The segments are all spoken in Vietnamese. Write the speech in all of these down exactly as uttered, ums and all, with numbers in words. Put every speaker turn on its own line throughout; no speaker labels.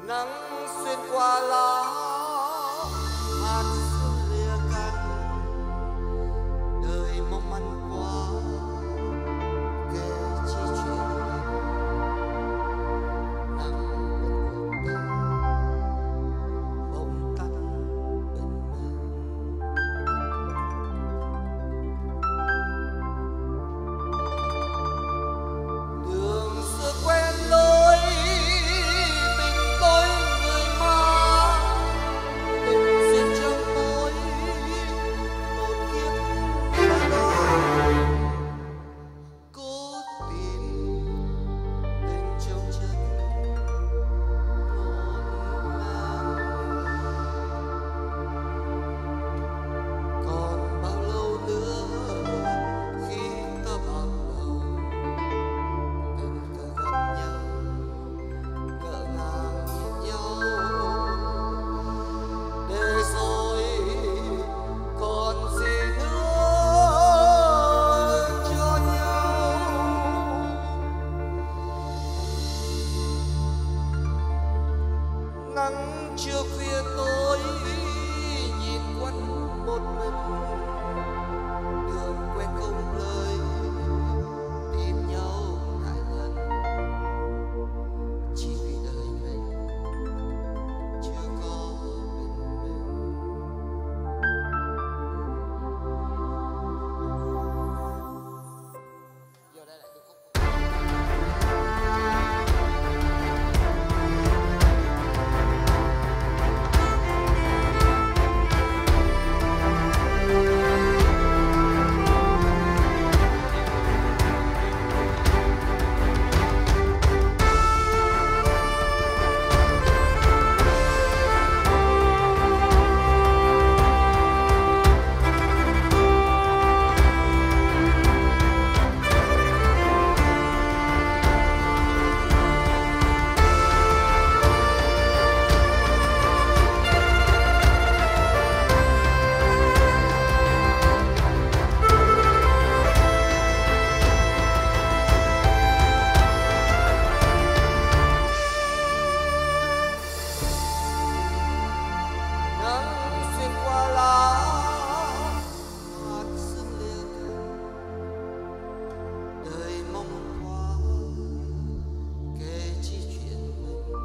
nắng xuyên qua lá hạt sương lìa cánh, đời mong manh quá kể chi chuyện nắng buồn cuộc tình bỗng tắt bên mình. Đường xưa quen lối tình tôi người mang, tình duyên trong mối một kiếp đã đôi, cố tìm tình trong chất ngổn ngang. Còn bao lâu nữa khi ta bạc đầu tình cờ gặp nhau, ngỡ ngàng nhìn nhau, để rồi còn gì nữa cho nhau. Nắng trưa khuya tối nhìn quanh một mình, đường quen không lời tìm nhau ngại ngần, chỉ vì đời mình chưa có bên mình. Giờ đây lại điệp khúc. Nắng xuyên qua lá hạt sương lìa cánh, đời mong quá kể chi chuyện mình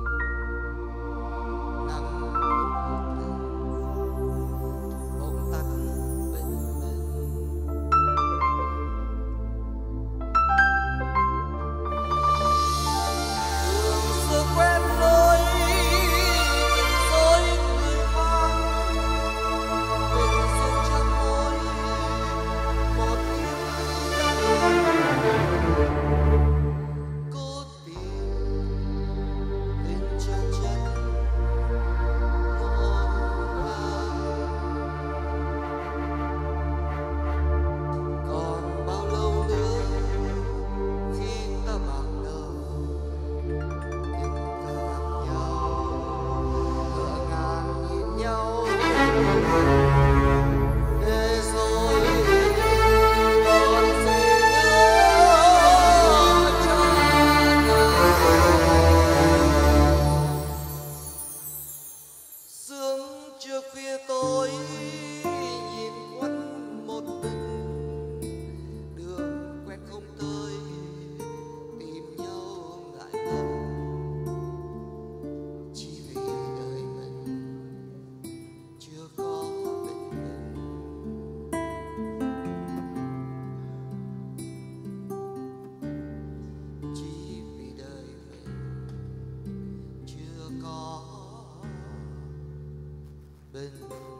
nắng buồn tình bỗng tắt bên mình. Đường xưa quen lối tình dối người mang, tình duyên trong mối một kiếp đã đôi, cố tìm tình trong chất ngổn ngang. Còn bao lâu nữa khi ta bạc đầu tình cờ gặp nhau, ngỡ ngàng nhìn nhau, để rồi còn gì nữa cho nhau. Sương trưa khuya tối nhìn quanh một mình, đường quen không tới tìm nhau ngại ngần, chỉ vì đời mình chưa có bên mình. Chỉ vì đời mình chưa có bên